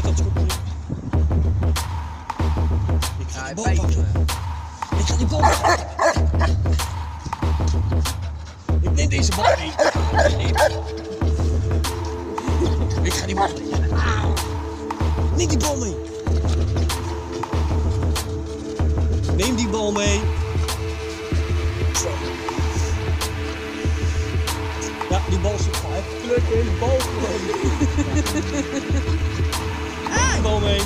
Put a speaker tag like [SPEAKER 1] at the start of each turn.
[SPEAKER 1] dat schopje. Ik ga die bal pakken. Ik ga die bal pakken. Ik neem deze bal mee. Ik ga die bal mee. Neem die bal mee. Neem die bal mee. Zo. Ja, die bal zit gewoon. Pluk in de bal gewoon. Die bal mee.